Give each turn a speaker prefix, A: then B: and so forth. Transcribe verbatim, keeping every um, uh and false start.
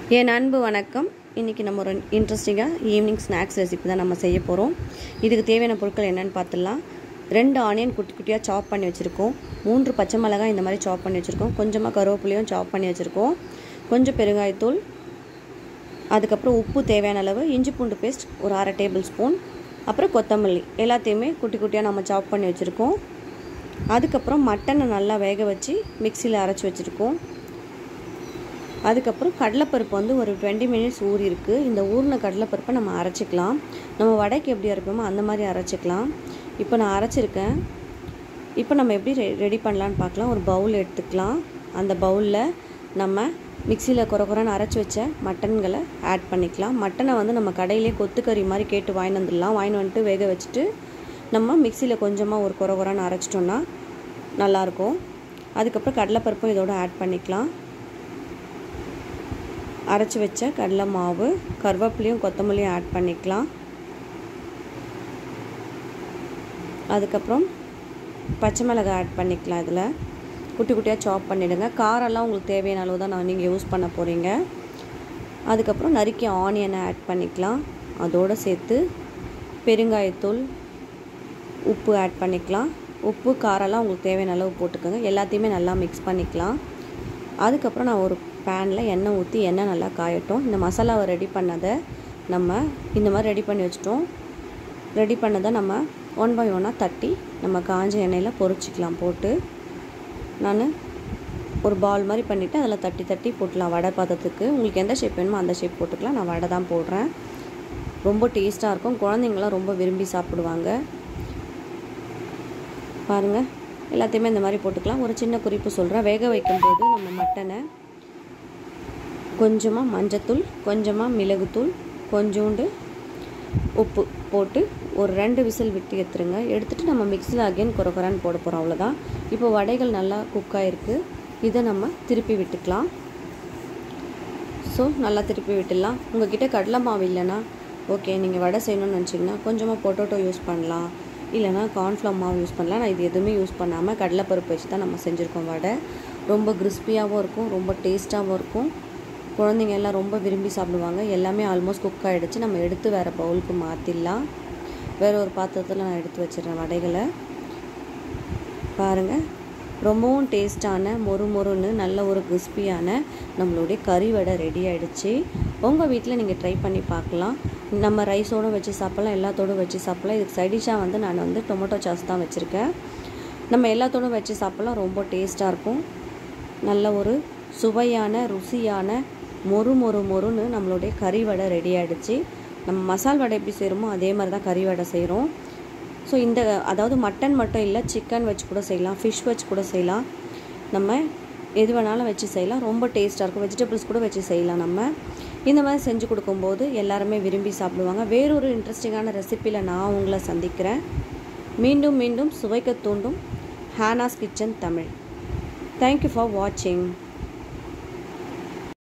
A: என் அன்பு வணக்கம். இன்றைக்கி நம்ம ஒரு இன்ட்ரெஸ்டிங்காக ஈவினிங் ஸ்நாக்ஸ் ரெசிபி தான் நம்ம செய்ய போகிறோம். இதுக்கு தேவையான பொருட்கள் என்னென்னு பார்த்துடலாம். ரெண்டு ஆனியன் குட்டி குட்டியாக சாப் பண்ணி வச்சுருக்கோம். மூன்று பச்சை மிளகாய் இந்த மாதிரி சாப் பண்ணி வச்சுருக்கோம். கொஞ்சமாக கருவேப்பிலையும் சாப் பண்ணி வச்சுருக்கோம். கொஞ்சம் பெருங்காயத்தூள், அதுக்கப்புறம் உப்பு தேவையான அளவு, இஞ்சி பூண்டு பேஸ்ட் ஒரு அரை டேபிள் ஸ்பூன், அப்புறம் கொத்தமல்லி எல்லாத்தையுமே குட்டி குட்டியாக நம்ம சாப் பண்ணி வச்சுருக்கோம். அதுக்கப்புறம் மட்டனை நல்லா வேக வச்சு மிக்சியில் அரைச்சி வச்சுருக்கோம். அதுக்கப்புறம் கடலைப்பருப்பு வந்து ஒரு டுவெண்ட்டி மினிட்ஸ் ஊறி இருக்குது. இந்த ஊறின கடலைப்பருப்பை நம்ம அரைச்சிக்கலாம். நம்ம வடைக்கு எப்படி அரைப்போமோ அந்த மாதிரி அரைச்சிக்கலாம். இப்போ நான் அரைச்சிருக்கேன். இப்போ நம்ம எப்படி ரெ ரெடி பண்ணலான்னு பார்க்கலாம். ஒரு பவுல் எடுத்துக்கலாம். அந்த பவுலில் நம்ம மிக்சியில் குறை குறைன்னு அரைச்சி வச்ச மட்டன்களை ஆட் பண்ணிக்கலாம். மட்டனை வந்து நம்ம கடையிலே கொத்துக்கறி மாதிரி கேட்டு வாங்கிட்டு வந்துடலாம். வாங்கிட்டு வந்துட்டு வேக வச்சுட்டு நம்ம மிக்சியில் கொஞ்சமாக ஒரு குறை குறைன்னு அரைச்சிட்டோன்னா நல்லாயிருக்கும். அதுக்கப்புறம் கடலைப்பருப்பும் இதோட ஆட் பண்ணிக்கலாம். அரைச்சி வச்ச கடலை மாவு, கருவேப்பிலையும் கொத்தமல்லியும் ஆட் பண்ணிக்கலாம். அதுக்கப்புறம் பச்சை மிளகாய் ஆட் பண்ணிக்கலாம். இதில் குட்டி குட்டியாக சாப் பண்ணிவிடுங்க. காரெல்லாம் உங்களுக்கு தேவையான அளவு தான் நான் நீங்கள் யூஸ் பண்ண போகிறீங்க. அதுக்கப்புறம் நறுக்கிய ஆனியனை ஆட் பண்ணிக்கலாம். அதோடு சேர்த்து பெருங்காயத்தூள், உப்பு ஆட் பண்ணிக்கலாம். உப்பு காரெல்லாம் உங்களுக்கு தேவையான அளவு போட்டுக்கோங்க. எல்லாத்தையுமே நல்லா மிக்ஸ் பண்ணிக்கலாம். அதுக்கப்புறம் நான் ஒரு பேனில் எண்ணெய் ஊற்றி எண்ணெய் நல்லா காயட்டும். இந்த மசாலாவை ரெடி பண்ணதை நம்ம இந்த மாதிரி ரெடி பண்ணி வச்சிட்டோம். ரெடி பண்ணதை நம்ம ஒன் பை ஒன்னாக தட்டி நம்ம காஞ்ச எண்ணெயில் பொரிச்சிக்கலாம். போட்டு நான் ஒரு பால் மாதிரி பண்ணிவிட்டு அதில் தட்டி தட்டி போட்டுக்கலாம். வடை பாத்திரத்துக்கு உங்களுக்கு எந்த ஷேப் வேணுமோ அந்த ஷேப் போட்டுக்கலாம். நான் வடை தான் போடுறேன். ரொம்ப டேஸ்ட்டாக இருக்கும். குழந்தைங்களாம் ரொம்ப விரும்பி சாப்பிடுவாங்க. பாருங்கள், எல்லாத்தையுமே இந்த மாதிரி போட்டுக்கலாம். ஒரு சின்ன குறிப்பு சொல்கிறேன். வேக வைக்கும்போது நம்ம மட்டனை கொஞ்சமாக மஞ்சத்தூள், கொஞ்சமாக மிளகுத்தூள், கொஞ்சோண்டு உப்பு போட்டு ஒரு ரெண்டு விசில் விட்டு எடுத்துருங்க. எடுத்துகிட்டு நம்ம மிக்ஸியில் அகைன் குறை குறைன்னு போட போகிறோம். அவ்வளோதான். இப்போ வடைகள் நல்லா குக்காயிருக்கு. இதை நம்ம திருப்பி விட்டுக்கலாம். ஸோ நல்லா திருப்பி விட்டுடலாம். உங்கள் கிட்டே கடலை மாவு இல்லைன்னா ஓகே, நீங்கள் வடை செய்யணும்னு நினச்சிங்கன்னா கொஞ்சமாக பொட்டேட்டோ யூஸ் பண்ணலாம், இல்லைனா கார்ன்ஃப்ளவர் மாவு யூஸ் பண்ணலாம். நான் இது எதுவுமே யூஸ் பண்ணாமல் கடலைப்பருப்பு வச்சு தான் நம்ம செஞ்சுருக்கோம். வடை ரொம்ப கிறிஸ்பியாகவும் இருக்கும், ரொம்ப டேஸ்ட்டாகவும் இருக்கும். குழந்தைங்க எல்லாம் ரொம்ப விரும்பி சாப்பிடுவாங்க. எல்லாமே ஆல்மோஸ்ட் குக் ஆகிடுச்சு. நம்ம எடுத்து வேறு பவுலுக்கு மாற்றிடலாம். வேறு ஒரு பாத்திரத்தில் நான் எடுத்து வச்சிடுறேன் வடைகளை. பாருங்கள், ரொம்பவும் டேஸ்ட்டான மொறு மொறுன்னு நல்ல ஒரு கிறிஸ்பியான நம்மளுடைய கறி வடை ரெடி ஆகிடுச்சு. உங்கள் வீட்டில் நீங்கள் ட்ரை பண்ணி பார்க்கலாம். நம்ம ரைஸோடு வச்சு சாப்பிட்லாம், எல்லாத்தோடும் வச்சு சாப்பிட்லாம். இதுக்கு சைடிஷாக வந்து நான் வந்து டொமேட்டோ சாஸ் தான் வச்சுருக்கேன். நம்ம எல்லாத்தோடும் வச்சு சாப்பிட்லாம். ரொம்ப டேஸ்ட்டாக இருக்கும். நல்ல ஒரு சுவையான ருசியான மொறு மொறு மொறுன்னு நம்மளுடைய கறி வடை ரெடி ஆகிடுச்சு. நம்ம மசால் வடை எப்படி செய்கிறோமோ அதே மாதிரி தான் கறி வடை செய்கிறோம். ஸோ இந்த அதாவது மட்டன் மட்டும் இல்லை, சிக்கன் வச்சு கூட செய்யலாம், ஃபிஷ் வச்சு கூட செய்யலாம். நம்ம எது வேணாலும் வச்சு செய்யலாம். ரொம்ப டேஸ்ட்டாக இருக்கும். வெஜிடபிள்ஸ் கூட வச்சு செய்யலாம். நம்ம இந்த மாதிரி செஞ்சு கொடுக்கும்போது எல்லாருமே விரும்பி சாப்பிடுவாங்க. வேறொரு இன்ட்ரெஸ்டிங்கான ரெசிப்பியில் நான் உங்களை சந்திக்கிறேன். மீண்டும் மீண்டும் சுவைக்க தூண்டும் Hana's kitchen Tamil. Thank you for வாட்சிங்.